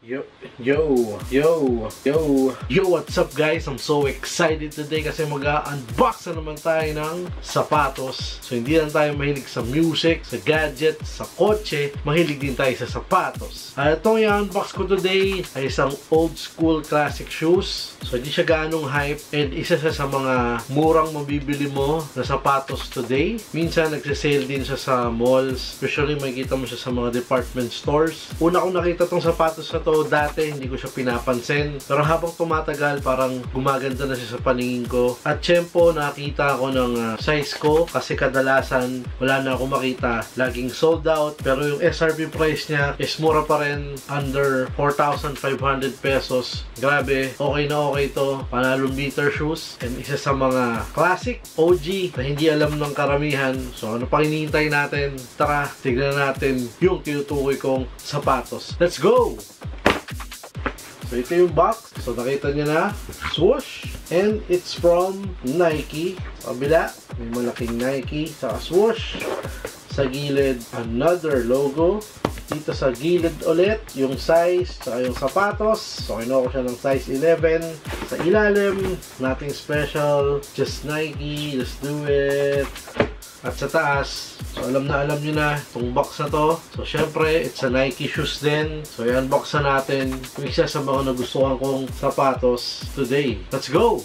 Yo, yo, yo, yo, yo, what's up guys? I'm so excited today kasi mag-unbox na naman tayo ng sapatos. So hindi lang tayo mahilig sa music, sa gadgets, sa kotse, mahilig din tayo sa sapatos. Itong i-unbox ko today ay isang old school classic shoes. So hindi siya ganong hype and isa sa mga murang mabibili mo na sapatos today. Minsan nagsisale din siya sa malls, especially makikita mo siya sa mga department stores. Una kong nakita tong sapatos na to dati, hindi ko siya pinapansin. Pero habang tumatagal, parang gumaganda na siya sa paningin ko. At syempo, nakita ako ng size ko kasi kadalasan wala na ako makita. Laging sold out. Pero yung SRP price niya is mura pa rin, under 4,500 pesos. Grabe, okay na okay to. Panalong beater shoes. And isa sa mga classic OG na hindi alam ng karamihan. So ano pang hinihintay natin? Tara, tignan natin yung tinutukoy kong sapatos. Let's go! So ito yung box. So nakita nyo na. Swoosh. And it's from Nike. Kabila, may malaking Nike. Saka swoosh. Sa gilid, another logo. Dito sa gilid ulit, yung size, saka yung sapatos. So kinuha ko siya ng size 11. Sa ilalim, nothing special. Just Nike. Let's do it. At sa taas, so alam nyo na itong box na to. So syempre, it's a Nike shoes din. So i-unbox na natin yung isa sa mga nagustuhan kong sapatos today. Let's go!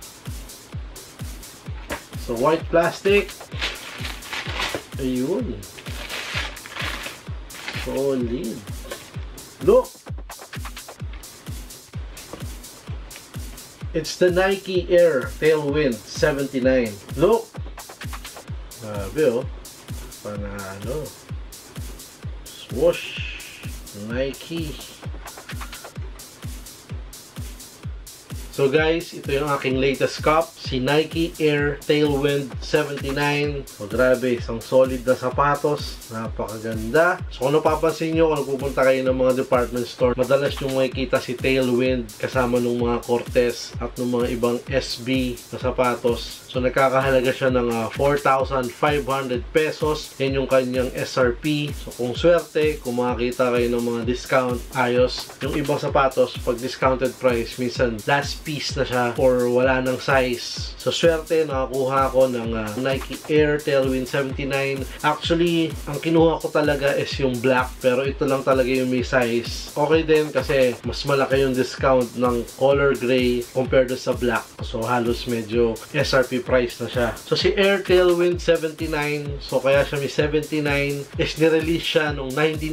So white plastic. Ayun. Solid. Look! It's the Nike Air Tailwind 79. Look! Grabe oh. Panalo. Swoosh. Nike. So guys, ito yung aking latest cup. Si Nike Air Tailwind 79. So grabe, isang solid na sapatos. Napakaganda. So kung napapansin nyo, kung pupunta kayo ng mga department store, madalas nyo makikita si Tailwind kasama ng mga Cortez at ng mga ibang SB na sapatos. So nagkakahalaga siya ng 4,500 pesos. Yan yung kanyang SRP. So kung swerte, kung makakita kayo ng mga discount, ayos. Yung ibang sapatos, pag discounted price, minsan last piece na siya or wala ng size. So swerte, nakakuha ko ng Nike Air Tailwind 79. Actually, ang kinuha ko talaga is yung black, pero ito lang talaga yung may size. Okay din kasi mas malaki yung discount ng color gray compared to sa black. So halos medyo SRP price na siya. So si Air Tailwind 79, so kaya siya may 79, is nirelease siya noong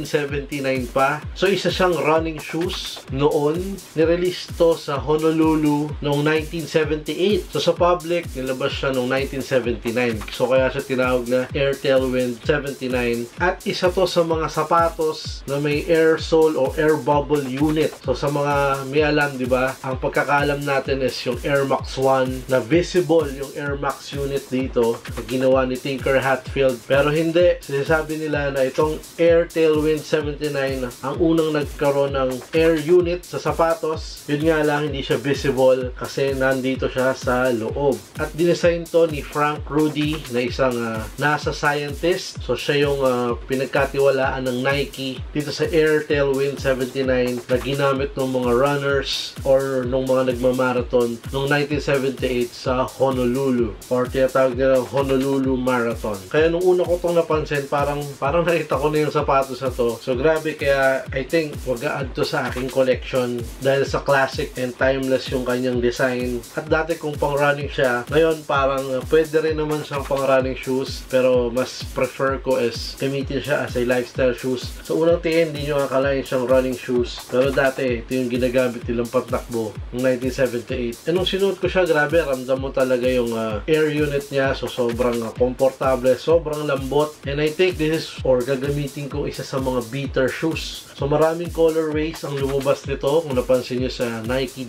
1979 pa. So isa siyang running shoes noon. Nirelease to sa Honolulu noong 1978. So sa public, nilabas siya noong 1979. So kaya siya tinawag na Air Tailwind 79. At isa to sa mga sapatos na may air sole o air bubble unit. So sa mga may alam, di ba, ang pagkakaalam natin is yung Air Max 1 na visible yung Air Max unit dito na ginawa ni Tinker Hatfield. Pero hindi. Sinasabi nila na itong Air Tailwind 79 ang unang nagkaroon ng air unit sa sapatos. Yun nga lang, hindi siya visible kasi nandito siya sa loob. At dinesign to ni Frank Rudy na isang NASA scientist. So siya yung pinagkatiwalaan ng Nike dito sa Air Tailwind 79 na ginamit ng mga runners or ng mga nagmamarathon noong 1978 sa Honolulu or tinatawag nila Honolulu Marathon. Kaya nung una ko itong napansin, parang nakita ko na yung sapatos na to. So grabe, kaya I think wag-a-add to sa aking collection dahil sa classic and timeless yung kanyang design. At dati kung pang running siya, ngayon parang pwede rin naman siyang pang running shoes, pero mas prefer ko is gamitin siya as a lifestyle shoes. So unang tingin, hindi nyo akalain siyang running shoes, pero dati ito yung ginagamit nilang pantakbo ng 1978. And nung sinuot ko siya, grabe, ramdam mo talaga yung air unit niya. So sobrang komportable, sobrang lambot, and I think this is, or gagamitin ko isa sa mga beater shoes. So maraming colorways ang lumabas nito kung napansin nyo sa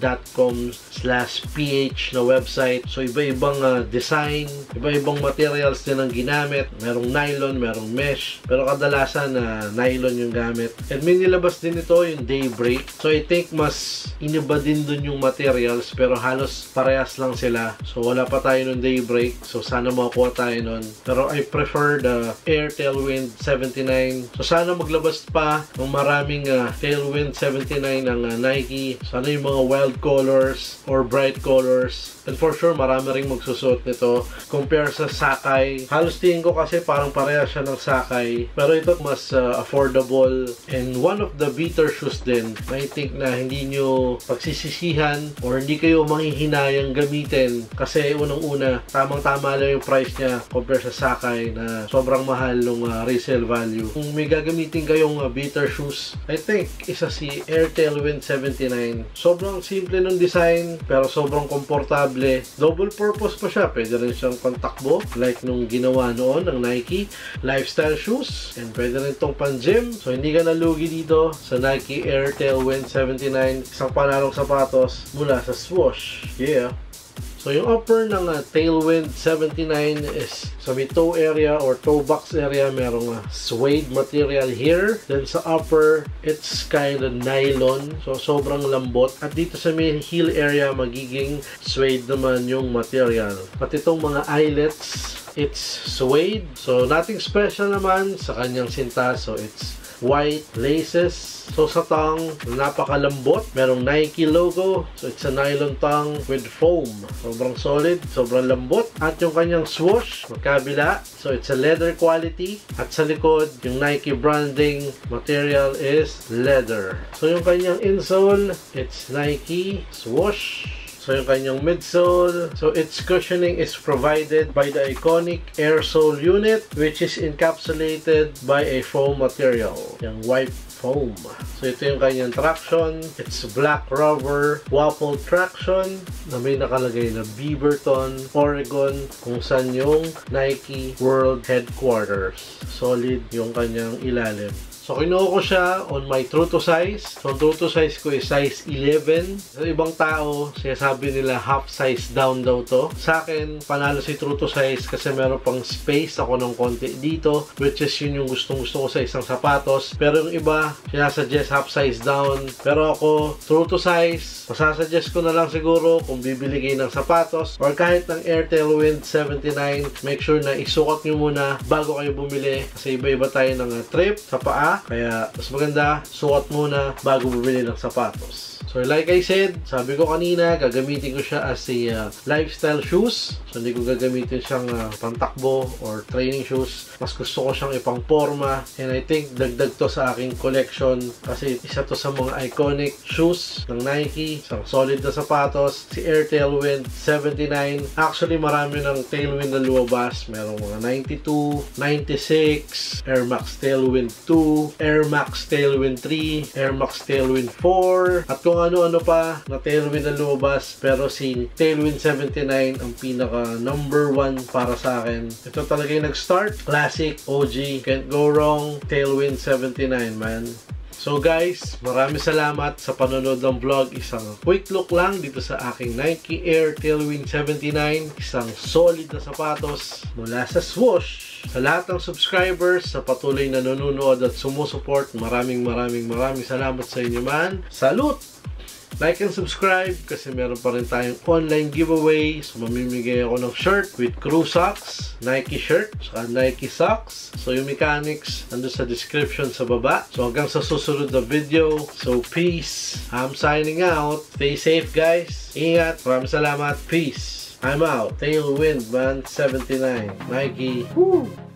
nike.com/ph na website. So iba-ibang design, iba-ibang materials din ang ginamit. Merong nylon, merong mesh, pero kadalasan nylon yung gamit. And may nilabas din ito yung Daybreak. So I think mas iniba din dun yung materials, pero halos parehas lang sila. So wala pa tayo tayo ng Daybreak. So, sana makakuha tayo nun. Pero I prefer the Air Tailwind 79. So, sana maglabas pa ng maraming Tailwind 79 ng Nike. Sana yung mga wild colors or bright colors. And for sure, marami ring magsusuot nito. Compare sa Sacai. Halos tingin ko kasi parang pareha siya ng Sacai. Pero ito mas affordable. And one of the beater shoes din. I think na hindi nyo pagsisisihan or hindi kayo manghihinayang gamitin. Kasi unang-una, tamang-tama lang yung price niya compare sa Sacai na sobrang mahal ng resale value. Kung may gagamitin kayong beater shoes, I think isa si Air Tailwind 79. Sobrang simple ng design pero sobrang komportable. Double purpose pa siya. Pwede rin siyang pantakbo like nung ginawa noon ng Nike. Lifestyle shoes. And pwede rin itong pan-gym. So hindi ka nalugi dito sa Nike Air Tailwind 79. Isang panalong sapatos mula sa Swoosh. Yeah. So, yung upper ng Tailwind 79 is sa may toe area or toe box area, merong suede material here. Then sa upper, it's kind of nylon. So, sobrang lambot. At dito sa may heel area, magiging suede naman yung material. At itong mga eyelets, it's suede. So, nothing special naman sa kanyang sinta. So, it's white laces. So sa tongue, napakalambot. Merong Nike logo. So it's a nylon tongue with foam. Sobrang solid, sobrang lambot. At yung kanyang swoosh, magkabila. So it's a leather quality. At sa likod, yung Nike branding material is leather. So yung kanyang insole, it's Nike swoosh. So, yung kanyang midsole. So, its cushioning is provided by the iconic air sole unit which is encapsulated by a foam material. Yung white foam. So, ito yung kanyang traction. It's black rubber waffle traction na may nakalagay na Beaverton, Oregon, kung saan yung Nike World Headquarters. Solid yung kanyang ilalim. So, kinuha ko siya on my true to size. So, ang true to size ko is size 11. Sa ibang tao, sinasabi nila half size down daw to. Sa akin, panalo si true to size kasi meron pang space ako ng konti dito, which is yun yung gustong-gusto ko sa isang sapatos. Pero yung iba, sinasuggest half size down. Pero ako, true to size, masasuggest ko na lang siguro kung bibili kayo ng sapatos or kahit ng Air Tailwind 79, make sure na isukat nyo muna bago kayo bumili kasi iba-iba tayo ng trip sa paa. Kaya, mas maganda, sukat muna bago bumili ng sapatos. So, like I said, sabi ko kanina, gagamitin ko siya as a lifestyle shoes. So, hindi ko gagamitin siyang pantakbo or training shoes. Mas gusto ko siyang ipang-porma. And I think, dagdag to sa aking collection kasi isa to sa mga iconic shoes ng Nike. Isang solid na sapatos. Si Air Tailwind 79. Actually, marami ng Tailwind na lumabas. Merong mga 92, 96, Air Max Tailwind 2, Air Max Tailwind 3, Air Max Tailwind 4, at kung ano-ano pa na Tailwind na lumabas. Pero si Tailwind 79 ang pinaka number 1 para sa akin. Ito talaga yung nag-start. Classic, OG, can't go wrong. Tailwind 79, man. So guys, maraming salamat sa panonood ng vlog. Isang quick look lang dito sa aking Nike Air Tailwind 79. Isang solid na sapatos mula sa Swoosh. Sa lahat ng subscribers, sa patuloy na nanonood at sumusuport, maraming salamat sa inyo, man. Salute! Like and subscribe kasi meron pa rin tayong online giveaway. So, mamimigay ako ng shirt with crew socks, Nike shirt, saka Nike socks. So, yung mechanics nandun sa description sa baba. So, hanggang sa susunod na video. So, peace. I'm signing out. Stay safe, guys. Ingat. Maraming salamat. Peace. I'm out. Tailwind, man. 79. Nike. Woo!